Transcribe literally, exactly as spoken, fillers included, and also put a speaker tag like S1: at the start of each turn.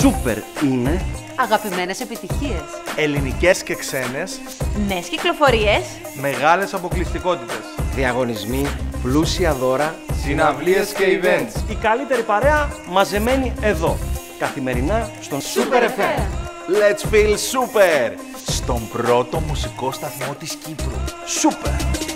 S1: Σούπερ είναι
S2: αγαπημένες επιτυχίες,
S3: ελληνικές και ξένες,
S2: νέες κυκλοφορίες,
S3: μεγάλες αποκλειστικότητες,
S1: διαγωνισμοί, πλούσια δώρα,
S3: συναυλίες και events.
S1: Η καλύτερη παρέα μαζεμένη εδώ, καθημερινά στον Super εφ εμ.
S3: Let's feel super! Στον πρώτο μουσικό σταθμό της Κύπρου. Super!